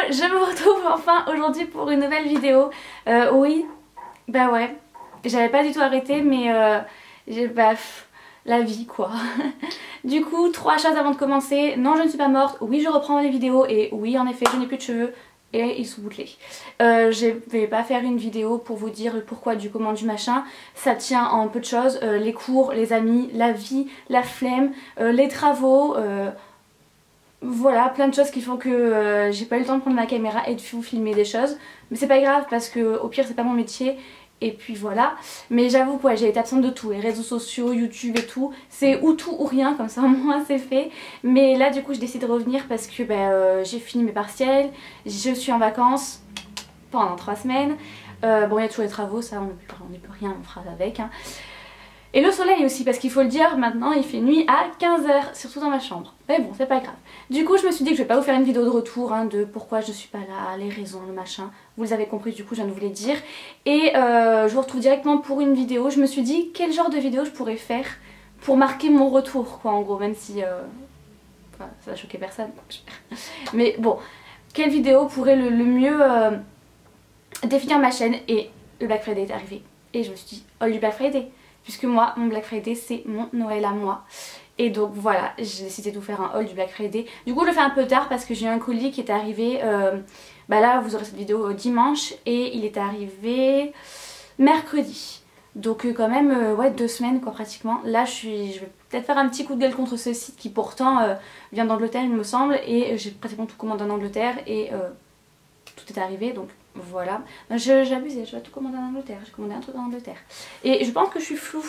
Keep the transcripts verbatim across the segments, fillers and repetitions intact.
je me retrouve enfin aujourd'hui pour une nouvelle vidéo. Euh, oui, bah ouais, j'avais pas du tout arrêté mais euh, j'ai bah pff, la vie quoi. Du coup, trois choses avant de commencer. Non, je ne suis pas morte. Oui, je reprends les vidéos et oui, en effet, je n'ai plus de cheveux. Et ils sont bouclés. Euh, je vais pas faire une vidéo pour vous dire le pourquoi du comment du machin. Ça tient en peu de choses. Euh, les cours, les amis, la vie, la flemme, euh, les travaux. Euh, voilà, plein de choses qui font que euh, j'ai pas eu le temps de prendre ma caméra et de vous filmer des choses. Mais c'est pas grave parce que au pire c'est pas mon métier. Et puis voilà. Mais j'avoue que ouais, j'ai été absente de tout. Les réseaux sociaux, YouTube et tout. C'est ou tout ou rien, comme ça au moins c'est fait. Mais là du coup je décide de revenir parce que bah, euh, j'ai fini mes partiels. Je suis en vacances pendant trois semaines. Euh, bon il y a toujours les travaux, ça on ne peut rien, on fera avec. Hein. Et le soleil aussi parce qu'il faut le dire, maintenant il fait nuit à quinze heures, surtout dans ma chambre. Mais bon, c'est pas grave. Du coup je me suis dit que je vais pas vous faire une vidéo de retour hein, de pourquoi je suis pas là, les raisons, le machin. Vous les avez compris, du coup je viens de vous les dire. Et euh, je vous retrouve directement pour une vidéo. Je me suis dit quel genre de vidéo je pourrais faire pour marquer mon retour quoi en gros, même si euh... enfin, ça va choquer personne. Mais bon, quelle vidéo pourrait le, le mieux euh, définir ma chaîne. Et le Black Friday est arrivé. Et je me suis dit, oh du Black Friday. Puisque moi, mon Black Friday c'est mon Noël à moi. Et donc voilà, j'ai décidé de vous faire un haul du Black Friday. Du coup je le fais un peu tard parce que j'ai eu un colis qui est arrivé, euh, bah là vous aurez cette vidéo dimanche et il est arrivé mercredi. Donc euh, quand même euh, ouais deux semaines quoi pratiquement. Là je, suis, je vais peut-être faire un petit coup de gueule contre ce site qui pourtant euh, vient d'Angleterre il me semble. Et j'ai pratiquement tout commandé en Angleterre et euh, tout est arrivé donc voilà. J'abuse, je vais tout commander en Angleterre, j'ai commandé un truc en Angleterre. Et je pense que je suis floue.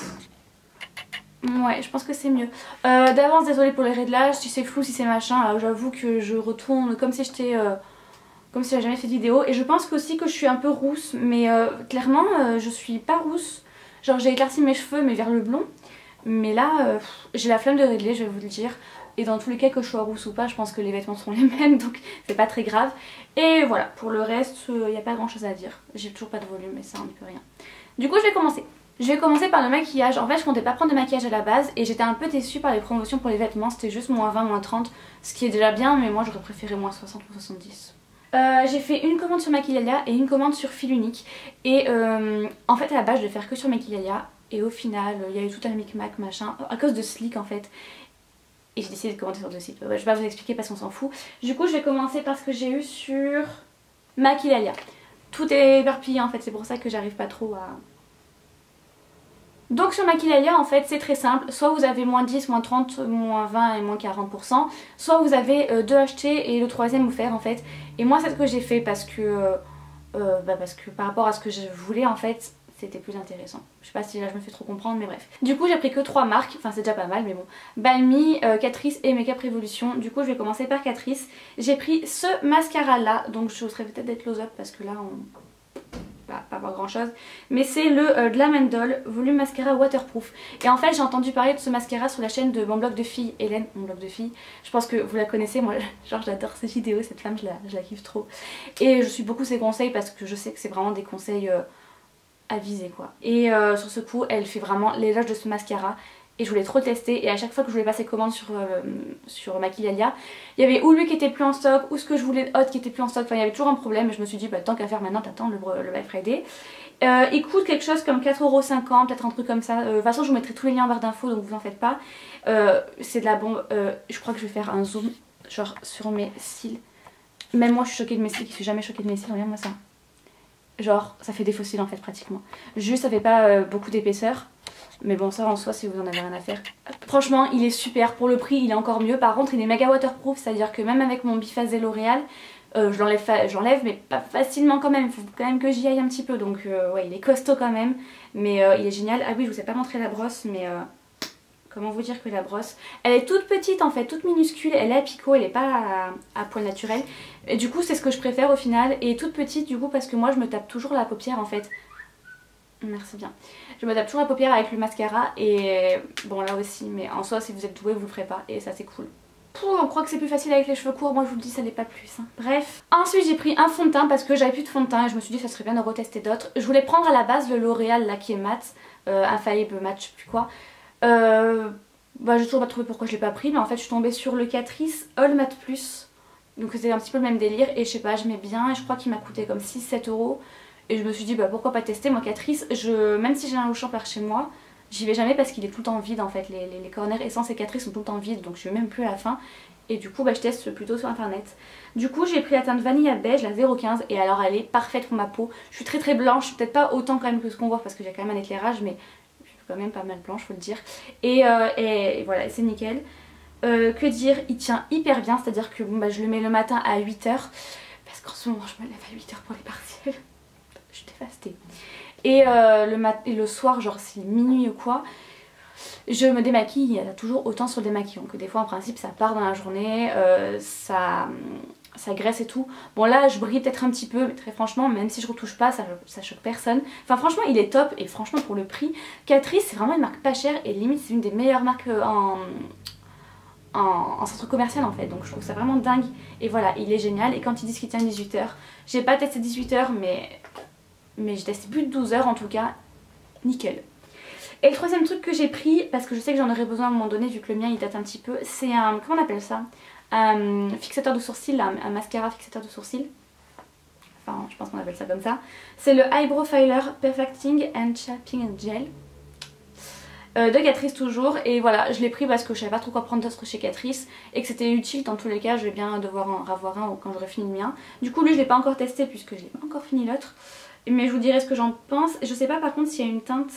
Ouais, je pense que c'est mieux. Euh, D'avance, désolée pour les réglages, si c'est flou, si c'est machin, j'avoue que je retourne comme si j'étais... Euh, comme si j'avais jamais fait de vidéo. Et je pense aussi que je suis un peu rousse, mais euh, clairement, euh, je suis pas rousse. Genre j'ai éclairci mes cheveux, mais vers le blond. Mais là, euh, j'ai la flemme de régler, je vais vous le dire. Et dans tous les cas, que je sois rousse ou pas, je pense que les vêtements seront les mêmes, donc c'est pas très grave. Et voilà, pour le reste, il euh, n'y a pas grand chose à dire. J'ai toujours pas de volume, mais ça on n'y peut rien. Du coup, je vais commencer. Je vais commencer par le maquillage. En fait, je comptais pas prendre de maquillage à la base et j'étais un peu déçue par les promotions pour les vêtements. C'était juste moins vingt, moins trente, ce qui est déjà bien, mais moi j'aurais préféré moins soixante ou soixante-dix. Euh, j'ai fait une commande sur Maquillalia et une commande sur fil unique. Et euh, en fait, à la base, je vais faire que sur Maquillalia. Et au final, il y a eu tout un micmac machin, à cause de Sleek en fait. Et j'ai décidé de commander sur deux sites. Je vais pas vous expliquer parce qu'on s'en fout. Du coup, je vais commencer par ce que j'ai eu sur Maquillalia. Tout est éparpillé en fait, c'est pour ça que j'arrive pas trop à... Donc sur Maquillalia en fait c'est très simple, soit vous avez moins dix, moins trente, moins vingt et moins quarante pour cent, soit vous avez euh, deux achetés et le troisième offert en fait. Et moi c'est ce que j'ai fait parce que, euh, euh, bah parce que par rapport à ce que je voulais en fait c'était plus intéressant. Je sais pas si là je me fais trop comprendre mais bref. Du coup j'ai pris que trois marques, enfin c'est déjà pas mal mais bon. Balmy, euh, Catrice et Makeup Revolution. Du coup je vais commencer par Catrice. J'ai pris ce mascara là, donc je serais peut-être des close-up parce que là on... Bah, pas voir grand chose, mais c'est le euh, Glam Doll Volume Mascara Waterproof. Et en fait j'ai entendu parler de ce mascara sur la chaîne de mon blog de fille, Hélène, mon blog de fille. Je pense que vous la connaissez, moi genre j'adore ses vidéos, cette femme je la, je la kiffe trop. Et je suis beaucoup ses conseils parce que je sais que c'est vraiment des conseils euh, avisés quoi. Et euh, sur ce coup elle fait vraiment l'éloge de ce mascara. Et je voulais trop le tester et à chaque fois que je voulais passer commande sur, euh, sur Maquillalia, il y avait ou lui qui était plus en stock ou ce que je voulais hot qui était plus en stock, enfin il y avait toujours un problème et je me suis dit bah tant qu'à faire maintenant t'attends le, le Black Friday. Euh, il coûte quelque chose comme quatre euros cinquante, peut-être un truc comme ça, euh, de toute façon je vous mettrai tous les liens en barre d'infos donc vous en faites pas. Euh, c'est de la bombe, euh, je crois que je vais faire un zoom genre sur mes cils. Même moi je suis choquée de mes cils, qui suis jamais choquée de mes cils, regarde moi ça. Genre ça fait des faux cils en fait pratiquement. Juste ça fait pas euh, beaucoup d'épaisseur. Mais bon ça en soi si vous en avez rien à faire. Franchement il est super, pour le prix il est encore mieux. Par contre il est méga waterproof, c'est à dire que même avec mon biphasé L'Oréal euh, je l'enlève mais pas facilement quand même. Il faut quand même que j'y aille un petit peu donc euh, ouais il est costaud quand même. Mais euh, il est génial. Ah oui je vous ai pas montré la brosse mais euh, comment vous dire que la brosse elle est toute petite en fait, toute minuscule. Elle est à picot, elle est pas à, à poil naturel. Et du coup c'est ce que je préfère au final. Et toute petite du coup parce que moi je me tape toujours la paupière en fait. Merci bien. Je me tape toujours la paupière avec le mascara et bon là aussi mais en soi si vous êtes doué vous le ferez pas et ça c'est cool. Pouh, on croit que c'est plus facile avec les cheveux courts, moi je vous le dis ça n'est pas plus hein. Bref. Ensuite j'ai pris un fond de teint parce que j'avais plus de fond de teint et je me suis dit ça serait bien de retester d'autres. Je voulais prendre à la base le L'Oréal là qui est mat, euh, Infaillible Mat je sais plus quoi. Euh, bah j'ai toujours pas trouvé pourquoi je l'ai pas pris mais en fait je suis tombée sur le Catrice All Matte Plus. Donc c'était un petit peu le même délire et je sais pas, j'aimais bien et je crois qu'il m'a coûté comme six sept euros. Et je me suis dit bah pourquoi pas tester. Moi Catrice, je, même si j'ai un Auchan par chez moi, j'y vais jamais parce qu'il est tout le temps vide en fait. Les, les, les corners Essence et Catrice sont tout le temps vides, donc je vais même plus à la fin. Et du coup bah je teste plutôt sur internet. Du coup j'ai pris la teinte vanille à beige, la zéro quinze, et alors elle est parfaite pour ma peau. Je suis très très blanche, peut-être pas autant quand même que ce qu'on voit parce que j'ai quand même un éclairage, mais je suis quand même pas mal blanche faut le dire. Et, euh, et, et voilà, c'est nickel. Euh, que dire, il tient hyper bien, c'est à dire que bon, bah, je le mets le matin à huit heures parce qu'en ce moment je me lève à huit heures pour les partiels. Je suis dévastée. Et, euh, le mat et le soir, genre c'est minuit ou quoi, je me démaquille, il y a toujours autant sur le démaquillant que des fois en principe ça part dans la journée, euh, ça, ça graisse et tout. Bon là je brille peut-être un petit peu, mais très franchement même si je retouche pas ça, ça choque personne. Enfin franchement il est top et franchement pour le prix, Catrice c'est vraiment une marque pas chère et limite c'est une des meilleures marques en... En, en centre commercial en fait, donc je trouve ça vraiment dingue. Et voilà, il est génial et quand ils disent qu'il tient dix-huit heures, j'ai pas testé dix-huit heures mais, mais j'ai testé plus de douze heures en tout cas, nickel. Et le troisième truc que j'ai pris, parce que je sais que j'en aurais besoin à un moment donné vu que le mien il date un petit peu, c'est un, comment on appelle ça, un fixateur de sourcils, un, un mascara fixateur de sourcils. Enfin je pense qu'on appelle ça comme ça. C'est le Eyebrow Filer Perfecting and Shaping Gel. Euh, de Catrice toujours, et voilà je l'ai pris parce que je savais pas trop quoi prendre d'autre chez Catrice et que c'était utile dans tous les cas. Je vais bien devoir en avoir un quand j'aurai fini le mien. Du coup lui je l'ai pas encore testé puisque j'ai pas encore fini l'autre, mais je vous dirai ce que j'en pense. Je sais pas par contre s'il y a une teinte,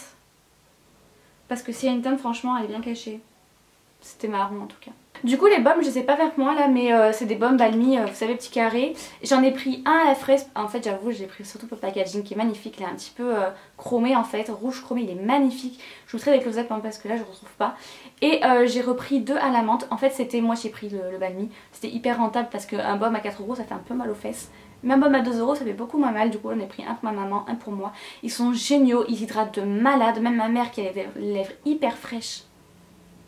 parce que s'il y a une teinte franchement elle est bien cachée. C'était marron en tout cas. Du coup les baumes je sais pas vers moi là, mais euh, c'est des baumes Balmy, euh, vous savez petits carrés. J'en ai pris un à la fraise, en fait j'avoue j'ai pris surtout pour le packaging qui est magnifique. Il est un petit peu euh, chromé en fait, rouge chromé, il est magnifique. Je vous ferai des close-up hein, parce que là je ne retrouve pas. Et euh, j'ai repris deux à la menthe, en fait c'était, moi j'ai pris le, le Balmy. C'était hyper rentable parce qu'un baume à quatre euros ça fait un peu mal aux fesses. Mais un baume à deux euros ça fait beaucoup moins mal, du coup j'en ai pris un pour ma maman, un pour moi. Ils sont géniaux, ils hydratent de malade, même ma mère qui a les lèvres hyper fraîches. Quoi ?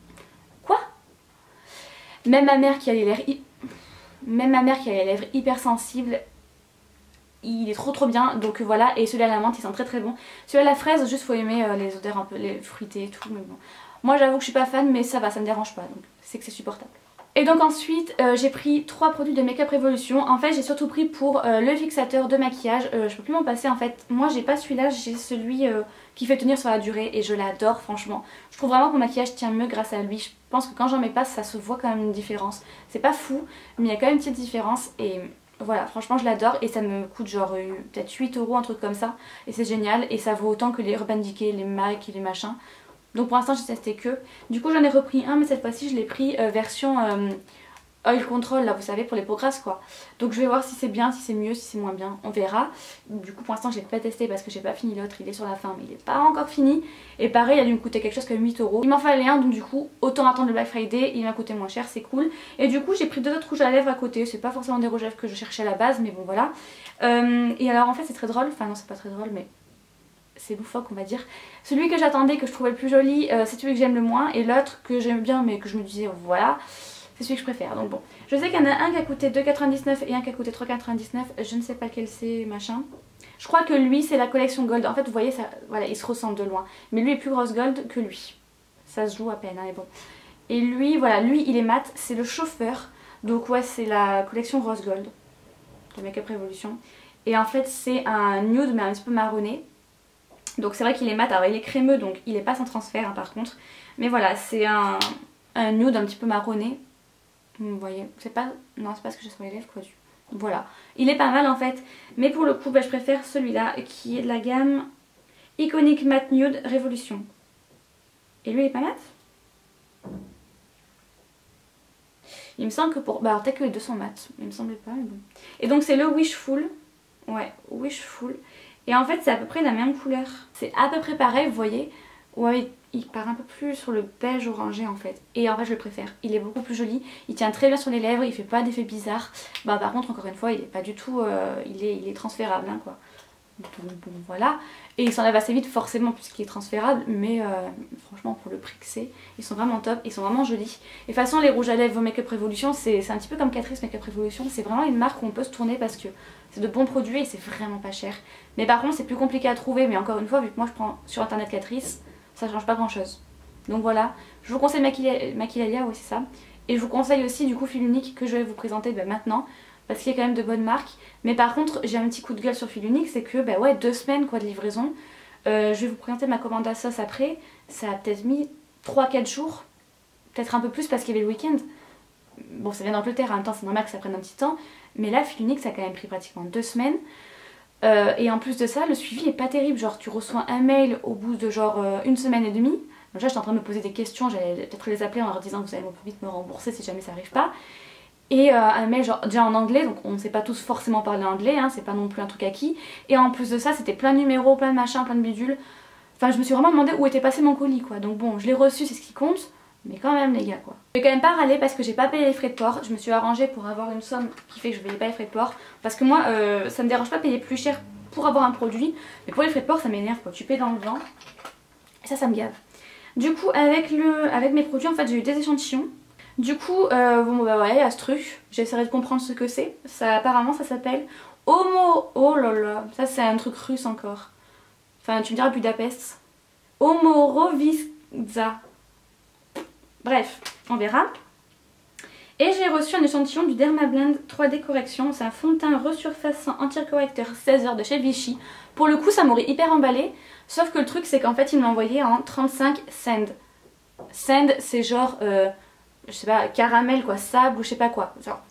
Même ma mère qui a les lèvres, même ma mère qui a les lèvres hyper sensibles, il est trop trop bien. Donc voilà, et celui à la menthe il sent très très bon. Celui à la fraise, juste faut aimer euh, les odeurs un peu les fruitées et tout. Mais bon, moi j'avoue que je suis pas fan, mais ça va, ça me dérange pas, donc c'est que c'est supportable. Et donc ensuite euh, j'ai pris trois produits de Make Up Revolution. En fait j'ai surtout pris pour euh, le fixateur de maquillage, euh, je peux plus m'en passer en fait. Moi j'ai pas celui-là, j'ai celui euh, qui fait tenir sur la durée et je l'adore franchement. Je trouve vraiment que mon maquillage tient mieux grâce à lui. Je pense que quand j'en mets pas ça se voit quand même une différence. C'est pas fou mais il y a quand même une petite différence et voilà franchement je l'adore. Et ça me coûte genre euh, peut-être huit euros un truc comme ça. Et c'est génial et ça vaut autant que les Urban Decay, les M A C et les machins. Donc pour l'instant j'ai testé que. Du coup j'en ai repris un mais cette fois-ci je l'ai pris euh, version euh, oil control là vous savez pour les peaux grasses quoi. Donc je vais voir si c'est bien, si c'est mieux, si c'est moins bien, on verra. Du coup pour l'instant je l'ai pas testé parce que j'ai pas fini l'autre, il est sur la fin mais il est pas encore fini. Et pareil il a dû me coûter quelque chose comme huit euros. Il m'en fallait un donc du coup autant attendre le Black Friday, il m'a coûté moins cher, c'est cool. Et du coup j'ai pris deux autres rouges à lèvres à côté, c'est pas forcément des rouges à lèvres que je cherchais à la base mais bon voilà. Euh, et alors en fait c'est très drôle, enfin non c'est pas très drôle mais c'est loufoque on va dire. Celui que j'attendais, que je trouvais le plus joli, euh, c'est celui que j'aime le moins. Et l'autre que j'aime bien mais que je me disais voilà, c'est celui que je préfère. Donc bon, je sais qu'il y en a un qui a coûté deux quatre-vingt-dix-neuf et un qui a coûté trois quatre-vingt-dix-neuf. Je ne sais pas lequel c'est machin. Je crois que lui c'est la collection Gold. En fait vous voyez ça, voilà il se ressemble de loin. Mais lui est plus grosse Gold que lui. Ça se joue à peine hein, mais bon. Et lui voilà, lui il est mat, c'est le chauffeur. Donc ouais c'est la collection Rose Gold de Make Up Revolution. Et en fait c'est un nude mais un petit peu marronné. Donc c'est vrai qu'il est mat, alors il est crémeux donc il est pas sans transfert hein, par contre. Mais voilà c'est un, un nude un petit peu marronné. Vous voyez, c'est pas, non c'est pas ce que j'ai sur les lèvres quoi. Voilà, il est pas mal en fait. Mais pour le coup bah, je préfère celui-là qui est de la gamme Iconic Matte Nude Révolution. Et lui il est pas mat. Il me semble que pour, bah alors peut-être que les deux sont mat, il me semblait pas mais bon. Et donc c'est le Wishful, ouais Wishful. Et en fait c'est à peu près la même couleur. C'est à peu près pareil vous voyez. Ouais il part un peu plus sur le beige orangé en fait. Et en fait je le préfère. Il est beaucoup plus joli. Il tient très bien sur les lèvres. Il fait pas d'effet bizarre. Bah par contre encore une fois il est pas du tout... Euh, il, est, il est transférable hein, quoi. Donc bon voilà. Et il s'enlève assez vite forcément puisqu'il est transférable. Mais euh, franchement pour le prix que c'est, ils sont vraiment top. Ils sont vraiment jolis. Et de toute façon les rouges à lèvres Make Up Revolution c'est un petit peu comme Catrice Make Up Revolution. C'est vraiment une marque où on peut se tourner parce que c'est de bons produits et c'est vraiment pas cher. Mais par contre c'est plus compliqué à trouver. Mais encore une fois vu que moi je prends sur internet Catrice, ça change pas grand chose. Donc voilà, je vous conseille Maquillalia, oui c'est ça. Et je vous conseille aussi du coup Fil Unique que je vais vous présenter bah, maintenant. Parce qu'il y a quand même de bonnes marques. Mais par contre j'ai un petit coup de gueule sur Fil Unique, c'est que bah ouais deux semaines quoi de livraison. Euh, je vais vous présenter ma commande à sauce après. Ça a peut-être mis trois quatre jours. Peut-être un peu plus parce qu'il y avait le week-end. Bon ça vient d'Angleterre, en même temps c'est normal que ça prenne un petit temps. Mais là Fil Unique ça a quand même pris pratiquement deux semaines. Euh, et en plus de ça le suivi est pas terrible. Genre tu reçois un mail au bout de genre euh, une semaine et demie. Donc là j'étais en train de me poser des questions. J'allais peut-être les appeler en leur disant vous allez vite me rembourser si jamais ça arrive pas. Et euh, un mail genre déjà en anglais, donc on ne sait pas tous forcément parler anglais, hein, c'est pas non plus un truc acquis. Et en plus de ça c'était plein de numéros, plein de machins, plein de bidules. Enfin je me suis vraiment demandé où était passé mon colis quoi. Donc bon je l'ai reçu, c'est ce qui compte. Mais quand même les gars quoi. Je vais quand même pas râler parce que j'ai pas payé les frais de port. Je me suis arrangée pour avoir une somme qui fait que je payais pas les frais de port. Parce que moi euh, ça me dérange pas de payer plus cher pour avoir un produit. Mais pour les frais de port ça m'énerve quoi. Tu payes dans le vent. Et ça ça me gave. Du coup avec, le, avec mes produits en fait j'ai eu des échantillons. Du coup, euh, bon bah ouais, il y a ce truc, j'essaierai de comprendre ce que c'est. Ça, apparemment ça s'appelle Homo... Oh là là, ça c'est un truc russe encore. Enfin tu me diras Budapest. Homorovica. Bref, on verra. Et j'ai reçu un échantillon du Dermablend trois D Correction. C'est un fond de teint resurfaçant anti-correcteur seize heures de chez Vichy. Pour le coup ça m'aurait hyper emballé. Sauf que le truc c'est qu'en fait il me l'a envoyé en trente-cinq cents. Sand c'est genre... Euh, je sais pas, caramel quoi, sable ou je sais pas quoi, genre.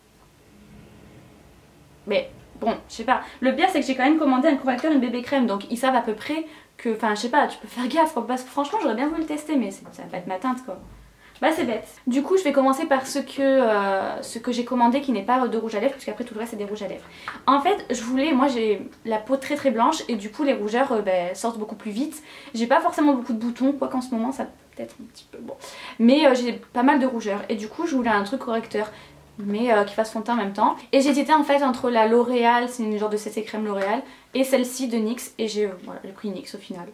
Mais bon, je sais pas. Le pire c'est que j'ai quand même commandé un correcteur et une bébé crème, donc ils savent à peu près que, enfin je sais pas, tu peux faire gaffe quoi, parce que franchement j'aurais bien voulu le tester mais ça va pas être ma teinte quoi. Bah c'est bête. Du coup je vais commencer par ce que, euh, ce que j'ai commandé qui n'est pas de rouge à lèvres, parce qu'après tout le reste c'est des rouges à lèvres. En fait je voulais, moi j'ai la peau très très blanche et du coup les rougeurs euh, bah, sortent beaucoup plus vite. J'ai pas forcément beaucoup de boutons, quoi qu'en ce moment ça peut-être un petit peu bon. Mais euh, j'ai pas mal de rougeurs et du coup je voulais un truc correcteur mais euh, qui fasse fond de teint en même temps. Et j'hésitais en fait entre la L'Oréal, c'est une genre de C C crème L'Oréal, et celle-ci de NYX et j'ai euh, voilà, pris NYX au final.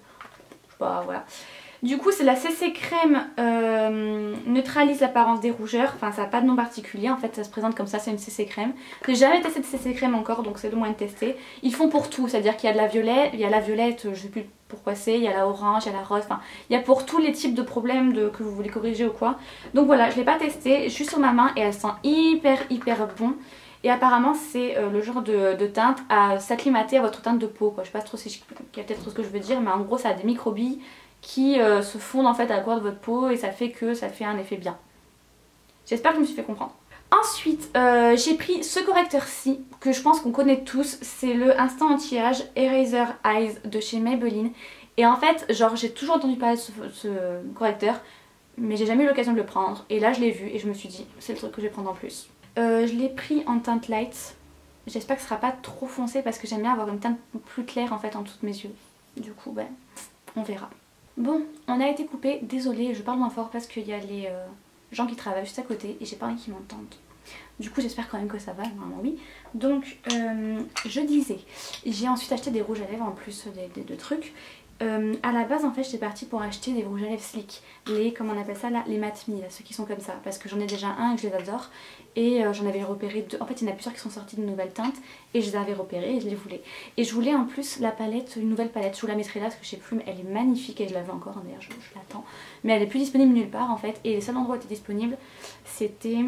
Bah voilà. Du coup c'est la C C crème euh, neutralise l'apparence des rougeurs, enfin ça n'a pas de nom particulier en fait, ça se présente comme ça, c'est une C C crème. J'ai jamais testé de C C crème encore donc c'est le moyen de tester. Ils font pour tout, c'est à dire qu'il y a de la violette, il y a la violette, je sais plus pourquoi c'est, il y a la orange, il y a la rose, enfin il y a pour tous les types de problèmes de, que vous voulez corriger ou quoi. Donc voilà, je l'ai pas testé, juste sur ma main et elle sent hyper hyper bon. Et apparemment c'est euh, le genre de, de teinte à s'acclimater à votre teinte de peau quoi. Je sais pas trop si je, peut-être ce que je veux dire mais en gros ça a des microbilles qui euh, se fondent en fait à la couleur de votre peau et ça fait que ça fait un effet bien. J'espère que je me suis fait comprendre. Ensuite euh, j'ai pris ce correcteur-ci que je pense qu'on connaît tous, c'est le Instant Anti-Âge Eraser Eyes de chez Maybelline. Et en fait genre j'ai toujours entendu parler de ce, ce correcteur mais j'ai jamais eu l'occasion de le prendre et là je l'ai vu et je me suis dit c'est le truc que je vais prendre en plus. Euh, je l'ai pris en teinte light, j'espère que ce sera pas trop foncé parce que j'aime bien avoir une teinte plus claire en fait en dessous de mes yeux. Du coup ben on verra. Bon, on a été coupé, désolée, je parle moins fort parce qu'il y a les euh, gens qui travaillent juste à côté et j'ai pas envie qu'ils m'entendent. Du coup j'espère quand même que ça va, normalement oui. Donc euh, je disais, j'ai ensuite acheté des rouges à lèvres en plus des, des deux trucs. Euh, à la base en fait j'étais partie pour acheter des rouges à lèvres slick, les, comment on appelle ça là, les Matte Me, là, ceux qui sont comme ça, parce que j'en ai déjà un et que je les adore. Et euh, j'en avais repéré deux, en fait il y en a plusieurs qui sont sortis de nouvelles teintes et je les avais repérés et je les voulais. Et je voulais en plus la palette, une nouvelle palette, je vous la mettrai là parce que je sais plus mais elle est magnifique et je l'avais encore d'ailleurs, je, je l'attends. Mais elle est plus disponible nulle part en fait et les seuls endroits où elle était disponible c'était...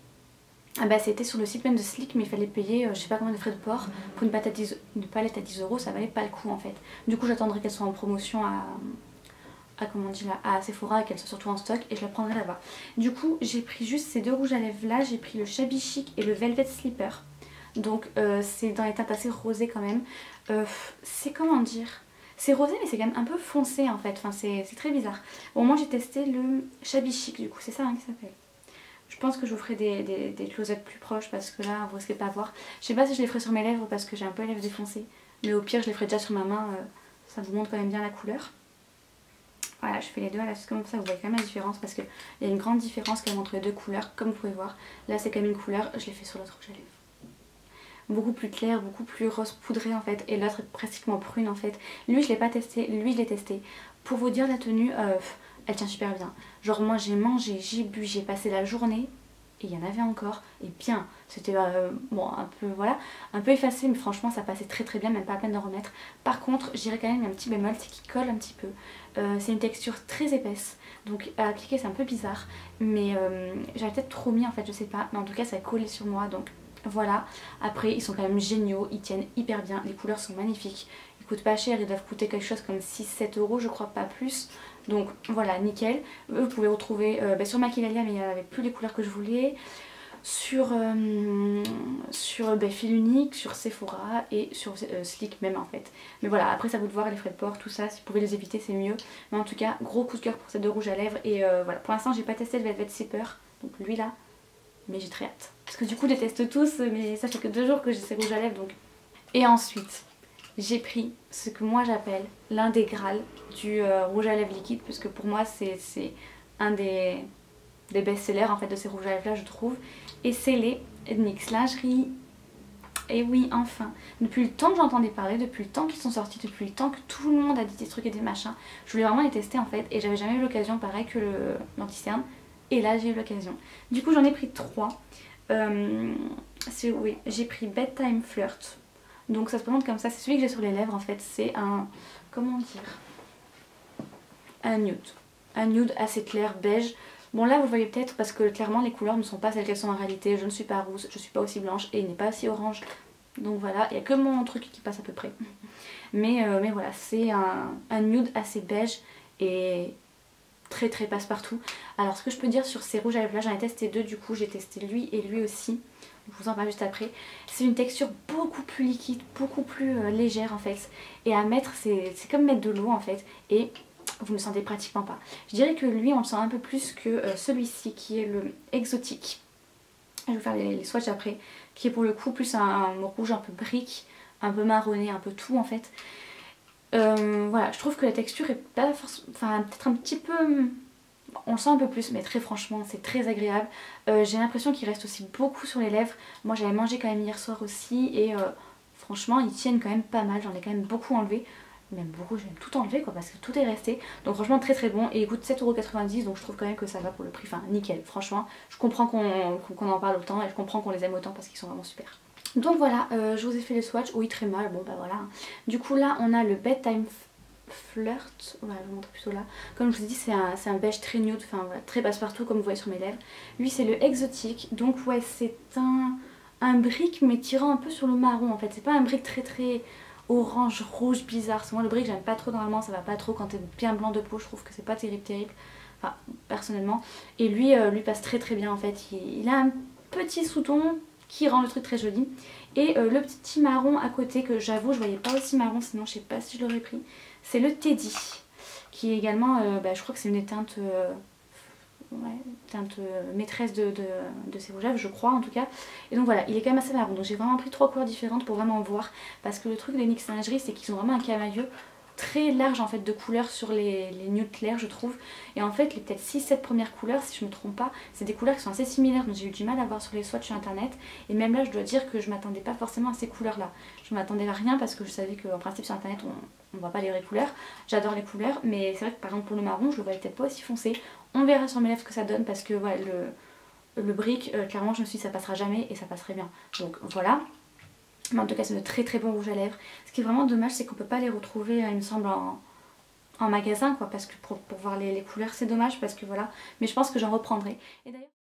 Ah bah c'était sur le site même de Slick mais il fallait payer euh, je sais pas combien de frais de port pour une palette à dix, une palette à dix euros, ça valait pas le coup en fait. Du coup j'attendrai qu'elle soit en promotion à, à, comment on dit là, à Sephora et qu'elle soit surtout en stock et je la prendrai là-bas. Du coup j'ai pris juste ces deux rouges à lèvres là, j'ai pris le Shabby Chic et le Velvet Slipper. Donc euh, c'est dans les teintes assez rosées quand même. Euh, c'est comment dire, c'est rosé mais c'est quand même un peu foncé en fait, enfin c'est très bizarre. Bon moi j'ai testé le Shabby Chic du coup, c'est ça hein, qui s'appelle. Je pense que je vous ferai des, des, des close-up plus proches parce que là vous risquez pas à voir. Je sais pas si je les ferai sur mes lèvres parce que j'ai un peu les lèvres défoncées. Mais au pire je les ferai déjà sur ma main, euh, ça vous montre quand même bien la couleur. Voilà, je fais les deux à la suite comme ça, vous voyez quand même la différence parce qu'il y a une grande différence quand même entre les deux couleurs comme vous pouvez voir. Là c'est quand même une couleur, je l'ai fait sur l'autre rouge à lèvres. Beaucoup plus clair, beaucoup plus rose poudré en fait et l'autre est pratiquement prune en fait. Lui je l'ai pas testé, lui je l'ai testé. Pour vous dire la tenue... Euh, elle tient super bien. Genre moi j'ai mangé, j'ai bu, j'ai passé la journée. et il y en avait encore, et bien, c'était euh, bon, un peu voilà, un peu effacé, mais franchement ça passait très très bien, même pas la peine d'en remettre. Par contre, j'irais quand même un petit bémol, c'est qu'il colle un petit peu. Euh, c'est une texture très épaisse, donc à appliquer c'est un peu bizarre, mais euh, j'avais peut-être trop mis en fait, je sais pas, mais en tout cas ça a collé sur moi, donc voilà. Après ils sont quand même géniaux, ils tiennent hyper bien, les couleurs sont magnifiques, ils coûtent pas cher, ils doivent coûter quelque chose comme six sept euros je crois, pas plus. Donc voilà, nickel. Vous pouvez retrouver euh, bah, sur Maquillalia, mais il n'y avait plus les couleurs que je voulais. Sur, euh, sur bah, Fil Unique, sur Sephora et sur euh, Sleek même en fait. Mais voilà, après ça vous de voir les frais de port, tout ça, si vous pouvez les éviter c'est mieux. Mais en tout cas, gros coup de cœur pour ces deux rouges à lèvres. Et euh, voilà, pour l'instant j'ai pas testé le Velvet Zipper, donc lui là, mais j'ai très hâte. Parce que du coup je les teste tous, mais ça fait que deux jours que j'ai ces rouges à lèvres donc. Et ensuite, j'ai pris ce que moi j'appelle l'intégral du euh, rouge à lèvres liquide, puisque pour moi c'est un des, des best-sellers en fait de ces rouges à lèvres là je trouve, et c'est les N Y X Lingerie. Et oui, enfin, depuis le temps que j'entendais parler, depuis le temps qu'ils sont sortis, depuis le temps que tout le monde a dit des trucs et des machins, je voulais vraiment les tester en fait, et j'avais jamais eu l'occasion, pareil que l'anti-cerne, et là j'ai eu l'occasion. Du coup j'en ai pris trois. Euh, oui, j'ai pris Bedtime Flirt. Donc ça se présente comme ça, c'est celui que j'ai sur les lèvres en fait, c'est un, comment dire, un nude, un nude assez clair, beige. Bon là vous le voyez peut-être parce que clairement les couleurs ne sont pas celles qu'elles sont en réalité, je ne suis pas rousse, je ne suis pas aussi blanche et il n'est pas aussi orange. Donc voilà, il n'y a que mon truc qui passe à peu près. Mais, euh, mais voilà, c'est un, un nude assez beige et très très passe-partout. Alors ce que je peux dire sur ces rouges à lèvres là, j'en ai testé deux du coup, j'ai testé lui et lui aussi. Je vous en parle juste après. C'est une texture beaucoup plus liquide, beaucoup plus euh, légère en fait. Et à mettre, c'est comme mettre de l'eau en fait. Et vous ne le sentez pratiquement pas. Je dirais que lui, on le sent un peu plus que euh, celui-ci qui est le exotique. Je vais vous faire les, les swatchs après. Qui est pour le coup plus un, un rouge un peu brique, un peu marronné, un peu tout en fait. Euh, voilà, je trouve que la texture est pas forcément... Enfin, peut-être un petit peu... On le sent un peu plus, mais très franchement c'est très agréable. Euh, j'ai l'impression qu'il reste aussi beaucoup sur les lèvres. Moi j'avais mangé quand même hier soir aussi et euh, franchement ils tiennent quand même pas mal. J'en ai quand même beaucoup enlevé. Même beaucoup, j'ai même tout enlevé quoi parce que tout est resté. Donc franchement très très bon et il coûte sept euros quatre-vingt-dix, donc je trouve quand même que ça va pour le prix. Enfin nickel, franchement. Je comprends qu'on qu'on en parle autant et je comprends qu'on les aime autant parce qu'ils sont vraiment super. Donc voilà, euh, je vous ai fait le swatch. Oui très mal, bon bah voilà. Du coup là on a le Bedtime Flirt, voilà, je vous montre plutôt là. Comme je vous ai dit, c'est un, un beige très nude, enfin voilà, très passe-partout comme vous voyez sur mes lèvres. Lui c'est le exotique, donc ouais c'est un, un brick mais tirant un peu sur le marron en fait. C'est pas un brick très très orange, rouge, bizarre. C'est moi le brick j'aime pas trop normalement, ça va pas trop quand t'es bien blanc de peau, je trouve que c'est pas terrible terrible. Enfin personnellement. Et lui, euh, lui passe très très bien en fait. Il, il a un petit sous-ton qui rend le truc très joli. Et euh, le petit marron à côté que j'avoue je voyais pas aussi marron sinon je sais pas si je l'aurais pris. C'est le Teddy qui est également, euh, bah, je crois que c'est une teinte, euh, ouais, teinte euh, maîtresse de, de, de ces rouges à lèvres je crois en tout cas. Et donc voilà, il est quand même assez marron. Donc j'ai vraiment pris trois couleurs différentes pour vraiment voir. Parce que le truc des N Y X Lingerie c'est qu'ils ont vraiment un camailleux très large en fait de couleurs sur les, les nudes clairs je trouve. Et en fait les peut-être six sept premières couleurs si je me trompe pas, c'est des couleurs qui sont assez similaires, donc j'ai eu du mal à voir sur les swatchs sur internet. Et même là je dois dire que je m'attendais pas forcément à ces couleurs là. Je m'attendais à rien parce que je savais qu'en principe sur internet on, on voit pas les vraies couleurs. J'adore les couleurs mais c'est vrai que par exemple pour le marron je le voyais peut-être pas aussi foncé. On verra sur mes lèvres ce que ça donne parce que voilà le, le brick euh, clairement je me suis dit ça passera jamais et ça passerait bien. Donc voilà. Mais en tout cas c'est de très très bons rouges à lèvres. Ce qui est vraiment dommage c'est qu'on peut pas les retrouver il me semble en, en magasin quoi, parce que pour, pour voir les, les couleurs c'est dommage parce que voilà. Mais je pense que j'en reprendrai. Et d'ailleurs